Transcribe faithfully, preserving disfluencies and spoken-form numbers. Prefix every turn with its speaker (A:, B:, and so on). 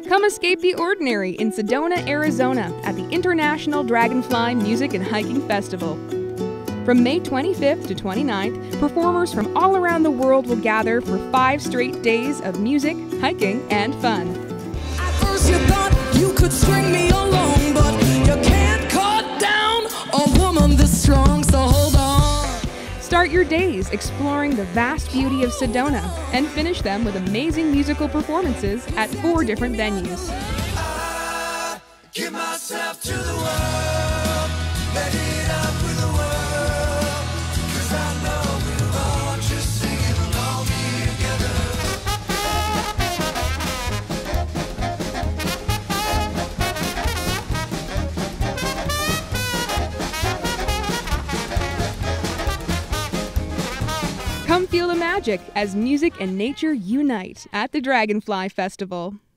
A: Come escape the ordinary in Sedona, Arizona at the International Dragonfly Music and Hiking Festival. From May twenty-fifth to twenty-ninth, performers from all around the world will gather for five straight days of music, hiking, and fun.
B: At first you thought you could string me along, but you can't cut down a woman this strong, so hold on.
A: Start your days exploring the vast beauty of Sedona and finish them with amazing musical performances at four different venues.
B: I give myself to the world, let it up with the world, 'cause I know we're all just singing along together.
A: Come feel the magic as music and nature unite at the Dragonfly Festival.